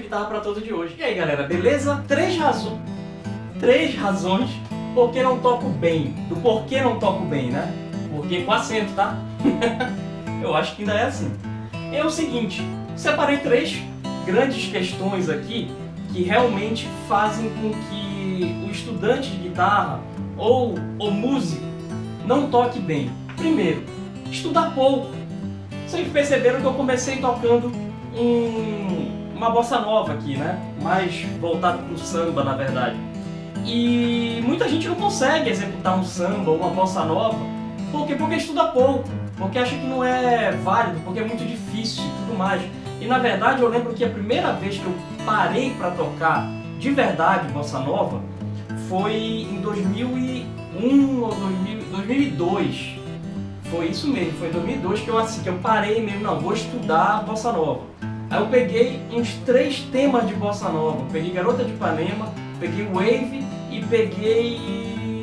guitarra para todos de hoje. E aí galera, beleza? Três razões porque não toco bem. Do porquê não toco bem, né? Porque com acento, tá? Eu acho que ainda é assim. É o seguinte, separei três grandes questões aqui que realmente fazem com que o estudante de guitarra ou o músico não toque bem. Primeiro, estudar pouco. Vocês perceberam que eu comecei tocando uma bossa nova aqui, né? Mais voltado para o samba, na verdade. E muita gente não consegue executar um samba ou uma bossa nova. Por quê? Porque estuda pouco, porque acha que não é válido, porque é muito difícil e tudo mais. E na verdade eu lembro que a primeira vez que eu parei para tocar de verdade bossa nova foi em 2001 ou 2002. Foi isso mesmo, foi em 2002 que eu parei mesmo, não, vou estudar bossa nova. Aí eu peguei uns 3 temas de bossa nova, peguei Garota de Ipanema, peguei Wave e peguei...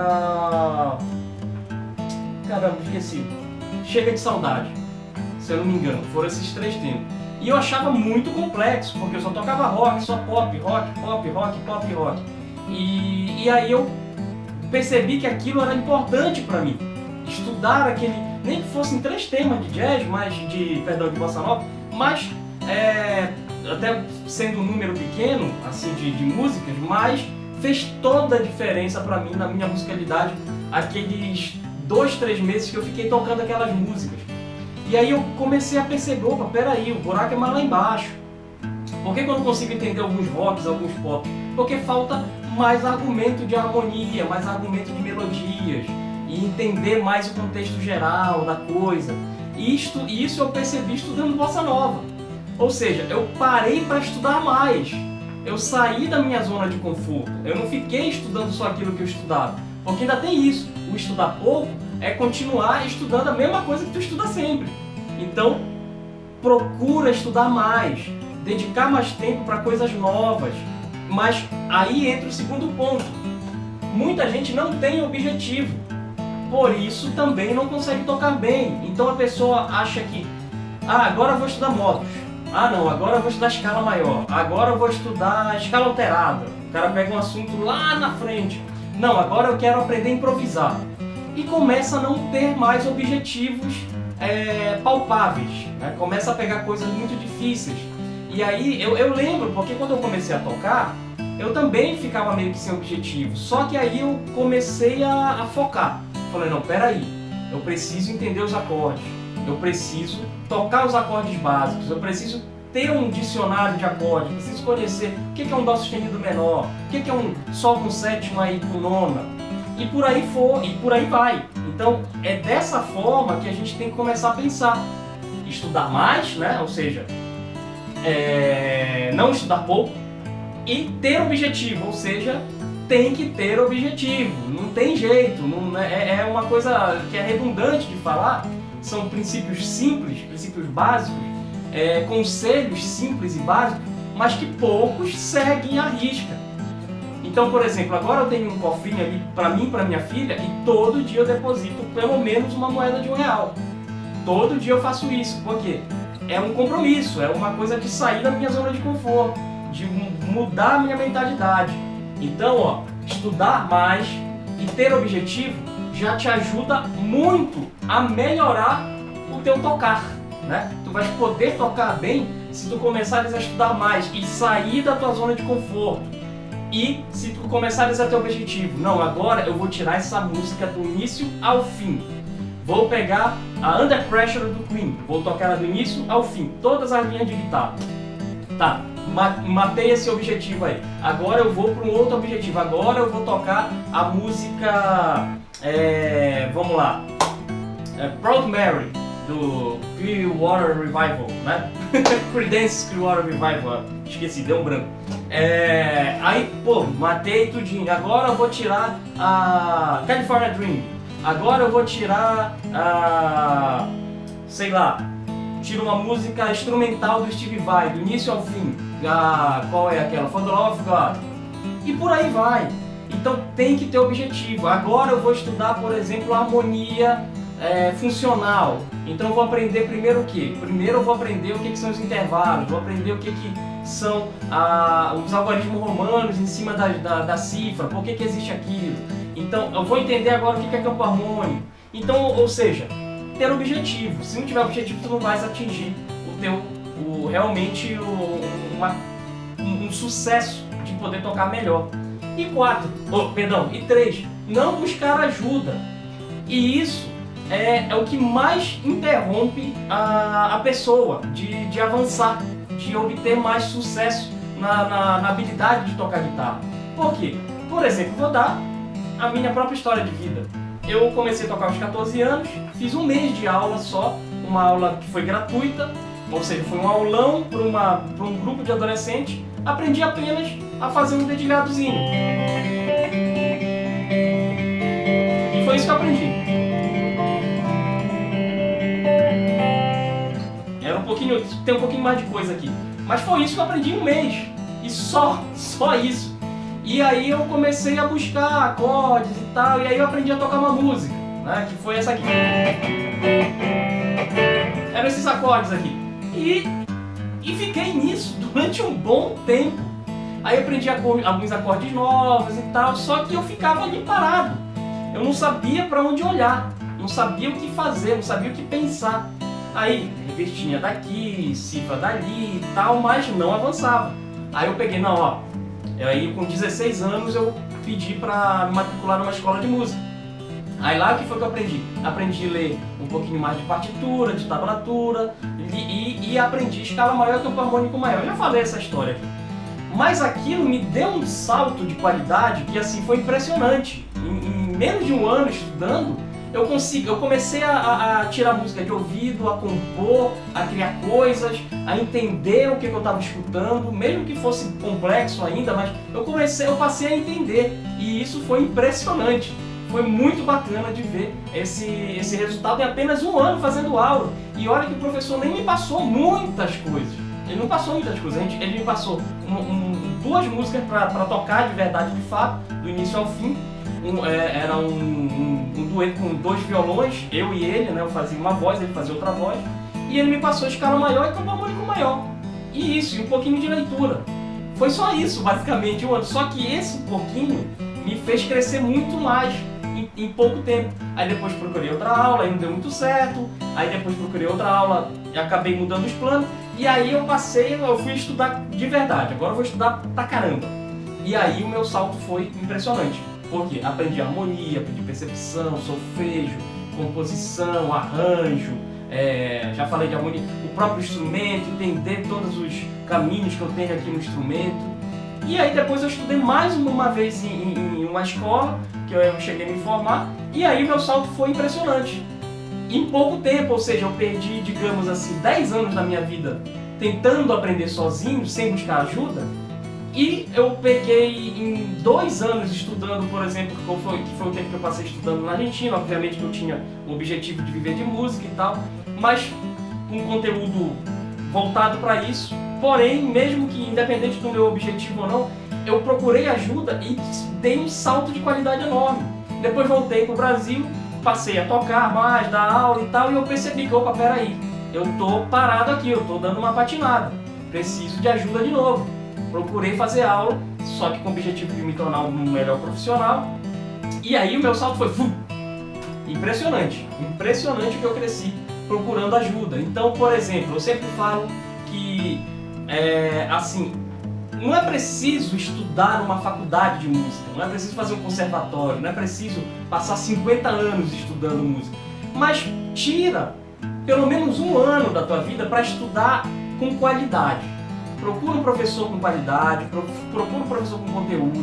Caramba, esqueci. Chega de Saudade, se eu não me engano, foram esses 3 temas. E eu achava muito complexo, porque eu só tocava rock, só pop, rock, pop, rock, pop, rock. E aí eu percebi que aquilo era importante para mim. Estudar aquele, nem que fossem 3 temas de jazz, de bossa nova, mas até sendo um número pequeno assim de músicas, mas fez toda a diferença para mim na minha musicalidade aqueles 2, 3 meses que eu fiquei tocando aquelas músicas. E aí eu comecei a perceber, opa, peraí, o buraco é mais lá embaixo. Por que eu não consigo entender alguns rocks, alguns pop? Porque falta mais argumento de harmonia, mais argumento de melodias e entender mais o contexto geral da coisa. Isso eu percebi estudando bossa nova. Ou seja, eu parei para estudar mais. Eu saí da minha zona de conforto. Eu não fiquei estudando só aquilo que eu estudava. Porque ainda tem isso. O estudar pouco é continuar estudando a mesma coisa que tu estuda sempre. Então, procura estudar mais. Dedicar mais tempo para coisas novas. Mas aí entra o segundo ponto. Muita gente não tem objetivo. Por isso também não consegue tocar bem. Então a pessoa acha que agora eu vou estudar modos. Não, agora eu vou estudar escala maior. Agora eu vou estudar escala alterada. O cara pega um assunto lá na frente. Não, agora eu quero aprender a improvisar. E começa a não ter mais objetivos palpáveis, né? Começa a pegar coisas muito difíceis. E aí eu lembro, porque quando eu comecei a tocar, eu também ficava meio que sem objetivo. Só que aí eu comecei a focar. Falei, não, peraí, eu preciso entender os acordes, eu preciso tocar os acordes básicos, eu preciso ter um dicionário de acordes, eu preciso conhecer o que é um dó sustenido menor, o que é um sol com sétima e com nona, e por aí vai. Então é dessa forma que a gente tem que começar a pensar, estudar mais, né? Ou seja, não estudar pouco e ter objetivo, ou seja, tem que ter objetivo, não tem jeito, é uma coisa que é redundante de falar, são princípios simples, princípios básicos, conselhos simples e básicos, mas que poucos seguem à risca. Então, por exemplo, agora eu tenho um cofrinho ali para mim e para minha filha e todo dia eu deposito pelo menos uma moeda de R$1. Todo dia eu faço isso, porque é um compromisso, é uma coisa de sair da minha zona de conforto, de mudar a minha mentalidade. Então, estudar mais e ter objetivo já te ajuda muito a melhorar o teu tocar, né? Tu vais poder tocar bem se tu começares a estudar mais e sair da tua zona de conforto. E se tu começares a ter objetivo, não, agora eu vou tirar essa música do início ao fim. Vou pegar a Under Pressure do Queen, vou tocar ela do início ao fim, todas as linhas de guitarra. Tá. Matei esse objetivo aí. Agora eu vou para um outro objetivo. Agora eu vou tocar a música, vamos lá, Proud Mary do Clearwater Revival, né? Creedence Clearwater Revival. Esqueci, deu um branco. Aí, pô, matei tudinho. Agora eu vou tirar a California Dream. Agora eu vou tirar a, sei lá, tiro uma música instrumental do Steve Vai, do início ao fim. Qual é aquela? For the Love of God. E por aí vai. Então tem que ter objetivo. Agora eu vou estudar, por exemplo, a harmonia funcional. Então eu vou aprender primeiro o quê? Primeiro eu vou aprender o que são os intervalos, vou aprender o que são os algoritmos romanos em cima da cifra, por que existe aquilo. Então eu vou entender agora o que é campo harmônico. Então, ou seja, ter objetivo. Se não tiver objetivo, tu não vais atingir realmente um sucesso de poder tocar melhor. E e 3, não buscar ajuda. E isso é o que mais interrompe a pessoa de avançar, de obter mais sucesso na habilidade de tocar guitarra. Por quê? Por exemplo, vou dar a minha própria história de vida. Eu comecei a tocar aos 14 anos, fiz um mês de aula só, uma aula que foi gratuita, ou seja, foi um aulão para um grupo de adolescentes. Aprendi apenas a fazer um dedilhadozinho. E foi isso que eu aprendi. Tem um pouquinho mais de coisa aqui. Mas foi isso que eu aprendi em um mês. E só isso. E aí eu comecei a buscar acordes e tal, e aí eu aprendi a tocar uma música, né, que foi essa aqui. Eram esses acordes aqui. E fiquei nisso durante um bom tempo. Aí eu aprendi alguns acordes novos e tal, só que eu ficava ali parado. Eu não sabia para onde olhar, não sabia o que fazer, não sabia o que pensar. Aí, revertinha daqui, cifra dali e tal, mas não avançava. Aí eu peguei, aí com 16 anos eu pedi para me matricular numa escola de música. Aí lá o que foi que eu aprendi? Aprendi a ler um pouquinho mais de partitura, de tablatura e aprendi escala maior e campo harmônico maior. Eu já falei essa história aqui. Mas aquilo me deu um salto de qualidade que assim foi impressionante. Em menos de um ano estudando, eu comecei a tirar música de ouvido, a compor, a criar coisas, a entender o que eu estava escutando, mesmo que fosse complexo ainda, mas eu passei a entender, e isso foi impressionante. Foi muito bacana de ver esse resultado em apenas um ano fazendo aula. E olha que o professor nem me passou muitas coisas. Ele não passou muitas coisas, ele me passou duas músicas para tocar de verdade, de fato, do início ao fim. Era um dueto com 2 violões, eu e ele, né? Eu fazia uma voz, ele fazia outra voz. E ele me passou escala maior e campo harmônico maior. E isso, e um pouquinho de leitura. Foi só isso, basicamente, um ano. Só que esse pouquinho me fez crescer muito mais em pouco tempo. Aí depois procurei outra aula, aí não deu muito certo. Aí depois procurei outra aula e acabei mudando os planos. E aí eu fui estudar de verdade. Agora eu vou estudar pra caramba. E aí o meu salto foi impressionante. Porque aprendi harmonia, aprendi percepção, solfejo, composição, arranjo, já falei de harmonia, o próprio instrumento, entender todos os caminhos que eu tenho aqui no instrumento. E aí depois eu estudei mais uma vez em uma escola, que eu cheguei a me formar, e aí meu salto foi impressionante. Em pouco tempo, ou seja, eu perdi, digamos assim, 10 anos da minha vida tentando aprender sozinho, sem buscar ajuda. E eu peguei em 2 anos estudando, por exemplo, que foi o tempo que eu passei estudando na Argentina. Obviamente que eu tinha o objetivo de viver de música e tal, mas um conteúdo voltado para isso. Porém, mesmo que independente do meu objetivo ou não, eu procurei ajuda e dei um salto de qualidade enorme. Depois voltei para o Brasil, passei a tocar mais, dar aula e tal, e eu percebi que, opa, peraí, eu tô parado aqui, eu tô dando uma patinada, preciso de ajuda de novo. Procurei fazer aula, só que com o objetivo de me tornar um melhor profissional. E aí o meu salto foi impressionante. Impressionante que eu cresci procurando ajuda. Então, por exemplo, eu sempre falo que, assim, não é preciso estudar numa faculdade de música, não é preciso fazer um conservatório, não é preciso passar 50 anos estudando música. Mas tira pelo menos um ano da tua vida para estudar com qualidade. Procura um professor com qualidade, procura um professor com conteúdo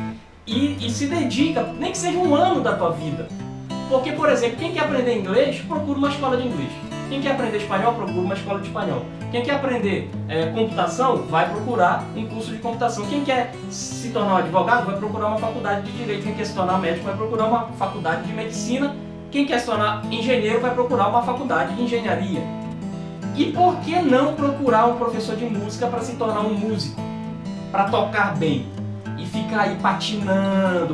e se dedica, nem que seja um ano da tua vida. Porque, por exemplo, quem quer aprender inglês, procura uma escola de inglês. Quem quer aprender espanhol, procura uma escola de espanhol. Quem quer aprender computação, vai procurar um curso de computação. Quem quer se tornar um advogado, vai procurar uma faculdade de direito. Quem quer se tornar médico, vai procurar uma faculdade de medicina. Quem quer se tornar engenheiro, vai procurar uma faculdade de engenharia. E por que não procurar um professor de música para se tornar um músico? Para tocar bem. E ficar aí patinando,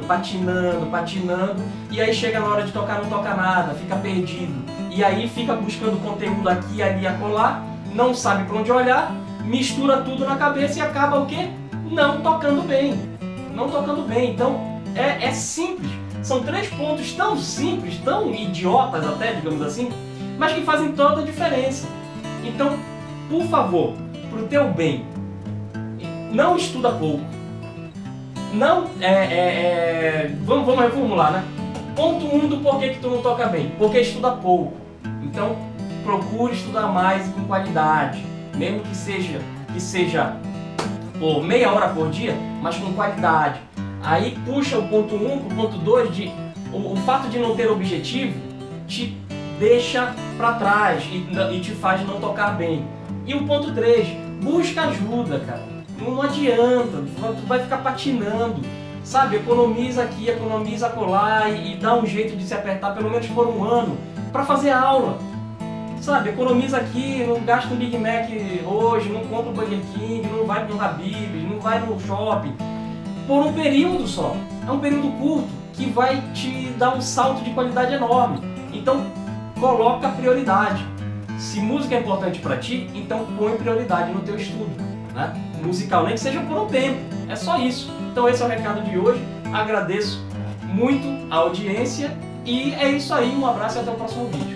e aí chega na hora de tocar, não toca nada, fica perdido. E aí fica buscando conteúdo aqui, ali, acolá, não sabe para onde olhar, mistura tudo na cabeça e acaba o quê? Não tocando bem. Não tocando bem. Então, é simples. São 3 pontos tão simples, tão idiotas até, digamos assim, mas que fazem toda a diferença. Então, por favor, pro teu bem, não estuda pouco. Não, vamos reformular, né? Ponto 1 do porquê que tu não toca bem. Porque estuda pouco. Então, procure estudar mais e com qualidade. Mesmo que seja por meia hora por dia, mas com qualidade. Aí puxa o ponto 1 pro ponto 2 de o fato de não ter objetivo te deixa para trás e te faz não tocar bem. E o ponto 3, busca ajuda, cara. Não adianta, tu vai ficar patinando, sabe? Economiza aqui, economiza acolá e dá um jeito de se apertar pelo menos por um ano para fazer aula. Sabe, economiza aqui, não gasta um Big Mac hoje, não compra o Burger King, não vai no Habib's, não vai no shopping. Por um período só. É um período curto que vai te dar um salto de qualidade enorme. Então, coloca prioridade. Se música é importante para ti, então põe prioridade no teu estudo, né? Musical, nem que seja por um tempo. É só isso. Então esse é o recado de hoje. Agradeço muito a audiência e é isso aí. Um abraço e até o próximo vídeo.